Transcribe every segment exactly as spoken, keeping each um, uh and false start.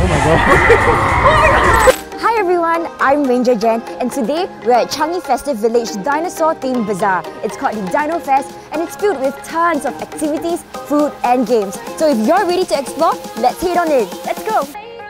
my god. Hi everyone, I'm Ranger Jen, and today we're at Changi Festive Village Dinosaur Themed Bazaar. It's called the Dino Fest and it's filled with tons of activities, food and games. So if you're ready to explore, let's head on in. Let's go!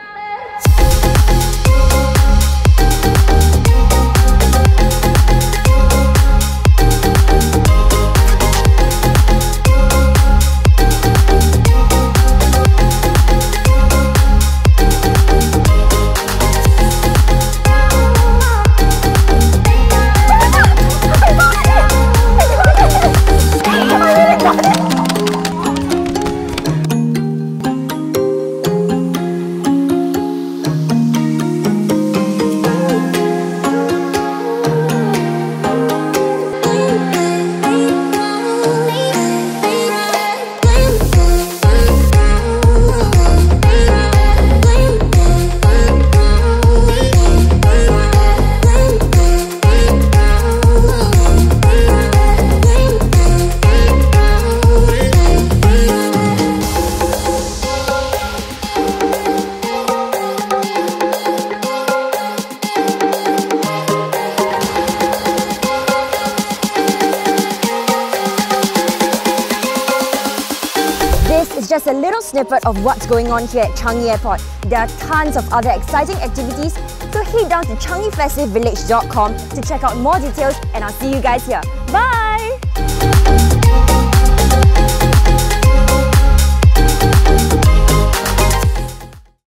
This is just a little snippet of what's going on here at Changi Airport. There are tons of other exciting activities, so head down to changi festive village dot com to check out more details, and I'll see you guys here. Bye!